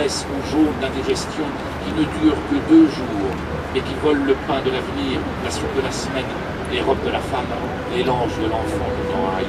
graisse ou jaune d'indigestion qui ne dure que 2 jours et qui vole le pain de l'avenir, la soupe de la semaine, les robes de la femme et l'ange de l'enfant de Noailles.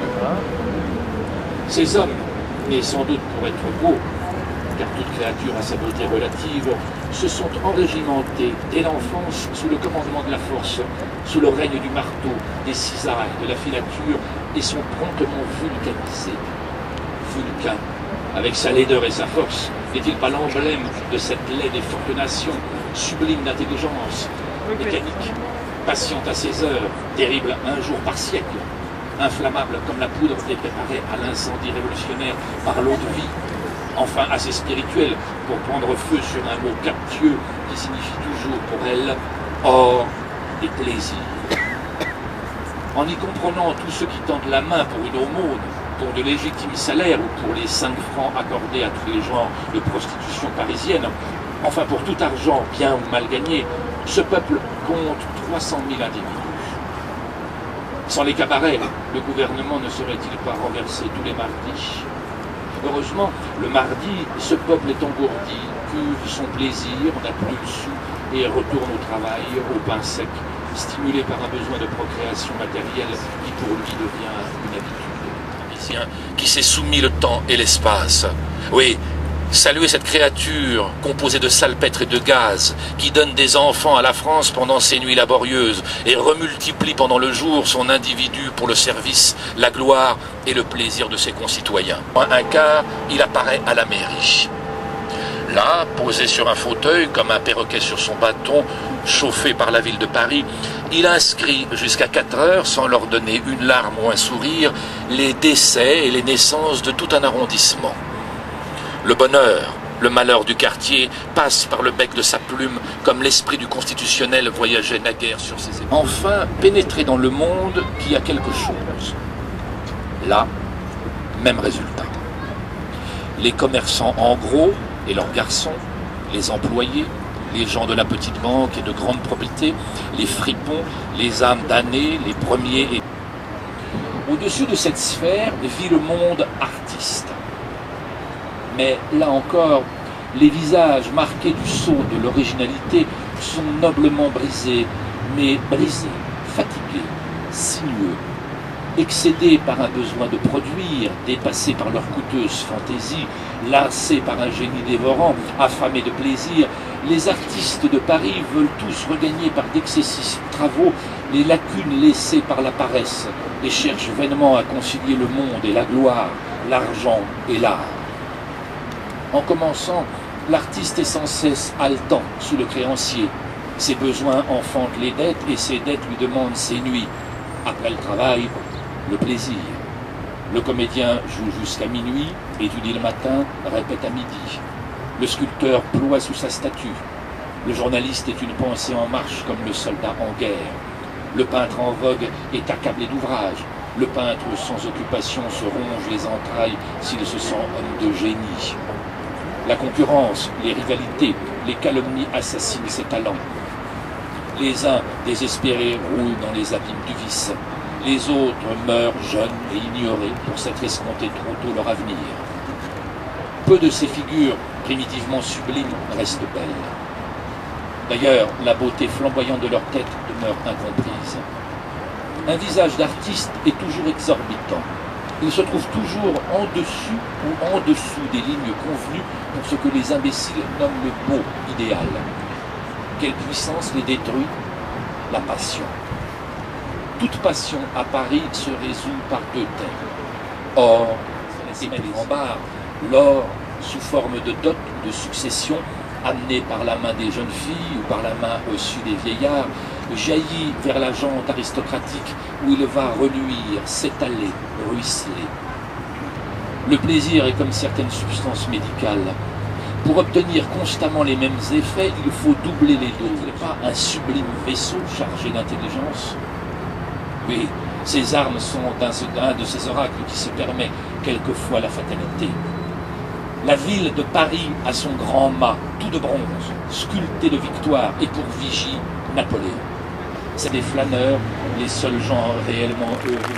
Ces hommes, nés sans doute pour être beaux, car toute créature a sa beauté relative, se sont enrégimentés dès l'enfance sous le commandement de la force, sous le règne du marteau, des cisailles, de la filature, et sont promptement vulcanisés. Vulcain, avec sa laideur et sa force, n'est-il pas l'emblème de cette laide et forte nation, sublime d'intelligence, mécanique, patiente à ses heures, terrible un jour par siècle, inflammable comme la poudre et préparée à l'incendie révolutionnaire par l'eau de vie, enfin assez spirituelle pour prendre feu sur un mot captieux qui signifie toujours pour elle « or et plaisir ». En y comprenant tous ceux qui tendent la main pour une aumône, pour de légitimes salaires ou pour les 5 francs accordés à tous les genres de prostitution parisienne, enfin pour tout argent bien ou mal gagné, ce peuple compte 300 000 individus. Sans les cabarets, le gouvernement ne serait-il pas renversé tous les mardis? Heureusement, le mardi, ce peuple est engourdi, cuve son plaisir, n'a plus le sou et retourne au travail, au pain sec, stimulé par un besoin de procréation matérielle qui pour lui devient une habitude. Qui s'est soumis le temps et l'espace. Oui, saluez cette créature composée de salpêtre et de gaz qui donne des enfants à la France pendant ses nuits laborieuses et remultiplie pendant le jour son individu pour le service, la gloire et le plaisir de ses concitoyens. Un quart, il apparaît à la mairie. Là, posé sur un fauteuil comme un perroquet sur son bâton, chauffé par la ville de Paris, il inscrit jusqu'à 4 heures, sans leur donner une larme ou un sourire, les décès et les naissances de tout un arrondissement. Le bonheur, le malheur du quartier passe par le bec de sa plume comme l'esprit du constitutionnel voyageait naguère sur ses épaules. Enfin, pénétrer dans le monde qui a quelque chose. Là, même résultat. Les commerçants en gros et leurs garçons, les employés, les gens de la petite banque et de grande probité, les fripons, les âmes damnées, les premiers et... Au-dessus de cette sphère vit le monde artiste. Mais là encore, les visages marqués du sceau de l'originalité sont noblement brisés, mais brisés, fatigués, sinueux, excédés par un besoin de produire, dépassés par leur coûteuse fantaisie, lassés par un génie dévorant, affamés de plaisir, les artistes de Paris veulent tous regagner par d'excessifs travaux les lacunes laissées par la paresse et cherchent vainement à concilier le monde et la gloire, l'argent et l'art. En commençant, l'artiste est sans cesse haletant sous le créancier. Ses besoins enfantent les dettes et ses dettes lui demandent ses nuits. Après le travail, le plaisir. Le comédien joue jusqu'à minuit, étudie le matin, répète à midi. Le sculpteur ploie sous sa statue. Le journaliste est une pensée en marche comme le soldat en guerre. Le peintre en vogue est accablé d'ouvrage. Le peintre sans occupation se ronge les entrailles s'il se sent homme de génie. La concurrence, les rivalités, les calomnies assassinent ses talents. Les uns, désespérés, roulent dans les abîmes du vice. Les autres meurent jeunes et ignorés pour s'être escompté trop tôt leur avenir. Peu de ces figures, primitivement sublimes, restent belles. D'ailleurs, la beauté flamboyante de leur tête demeure incomprise. Un visage d'artiste est toujours exorbitant. Il se trouve toujours en dessus ou en dessous des lignes convenues pour ce que les imbéciles nomment le beau idéal. Quelle puissance les détruit? La passion. Toute passion à Paris se résout par 2 termes. Or, et puis en barre, l'or, sous forme de dot ou de succession, amené par la main des jeunes filles ou par la main reçue des vieillards, jaillit vers la jante aristocratique où il va reluire, s'étaler, ruisseler. Le plaisir est comme certaines substances médicales. Pour obtenir constamment les mêmes effets, il faut doubler les doses. Ce n'est pas un sublime vaisseau chargé d'intelligence. Oui, ces armes sont un de ces oracles qui se permet quelquefois la fatalité. La ville de Paris a son grand mât, tout de bronze, sculpté de victoire, et pour vigie, Napoléon. C'est des flâneurs, les seuls gens réellement heureux.